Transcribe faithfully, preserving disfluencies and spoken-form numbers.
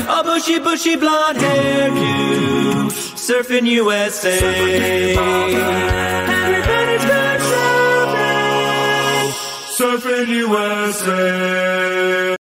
A bushy, bushy blonde hairdo, surfing U S A. Everybody's going surfing, surfing U S A.